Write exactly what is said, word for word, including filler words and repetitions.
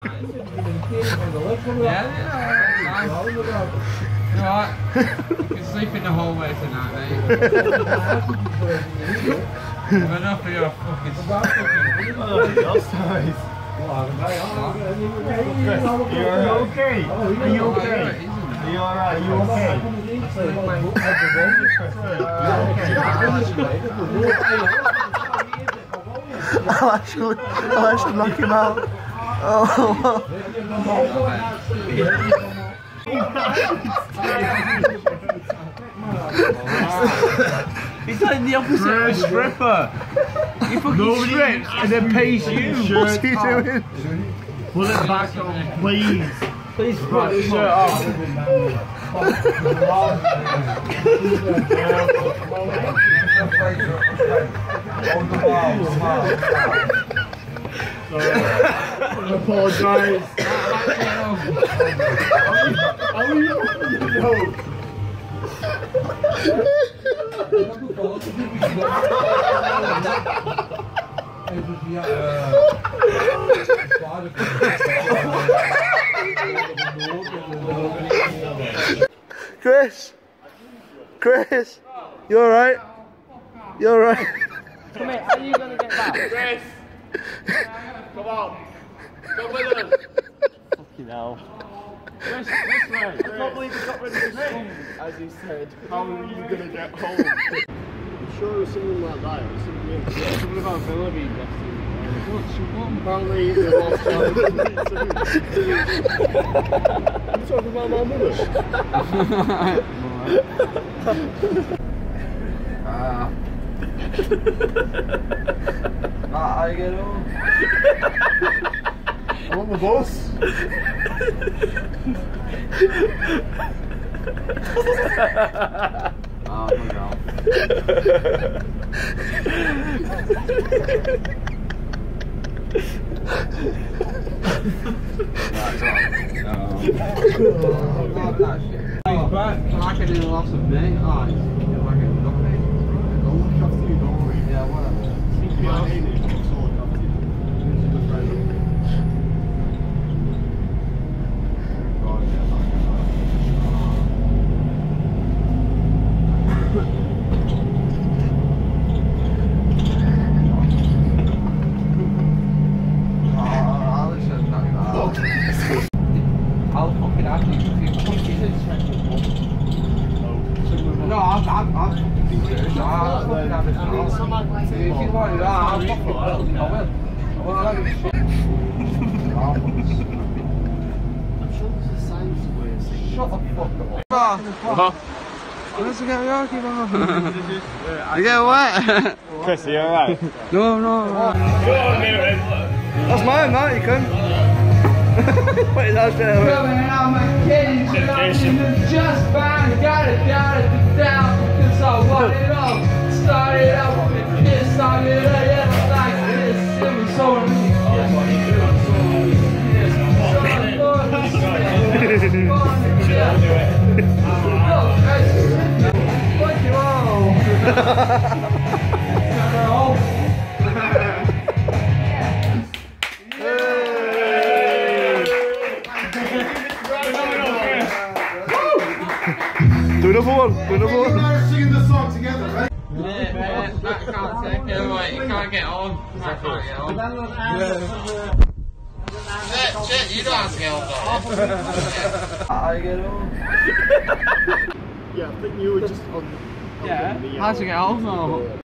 Yeah, yeah. You alright? You can sleep in the hallway tonight, mate. I've enough of your fucking fucking. Oh, that's nice. Are you okay? Are you okay? Are you alright? Are you okay? I'll actually, I'll actually knock him out. Oh. He's like the opposite of a stripper. He fucking strips and then pays you. What's he doing? Pull it back on, please. Please put the shirt off. I apologise. How are you? Chris? Chris? You alright? You alright? Come here, how are you gonna get back? Chris! Come on! Come with us! Fucking hell. Chris, this way! I can't believe you got rid of the song, as he said. How are you gonna get home? I'm sure it was something like that. It was something, yeah. Something about Villa being destined. Apparently, the last time. I'm talking about my mother. Ah. Not how you get home. I'm on the bus. Oh, my God. He's back. Like I did a loss of me. Oh, he's like a nothing. I'll look after you, don't worry. Yeah, whatever. I'll fucking have you if you fucking No, I'll, I'll, I'll fucking do it. I'll fucking have it. If you want it, I'll fucking will. I will. I will have it. I'm sure there's a science way of saying Shut the fuck up. What? Let's get Yorkie, man. You get wet? Chris, are you alright? No, no, no. That's mine, that, you can. What is that straight away? Coming out my cage, I'm just fine. Got it down at the down because I want it all. Started out with a kiss, started out yeah, like this. It was so easy. Fuck you all. Do another one, do another one. Singing the song together, right? Yeah, man, that can't take it away. You can't get on. That can't get on. Shit, shit, you don't have to get on, though. How you get on? Yeah, I think you were just on. Yeah, how to get on, though?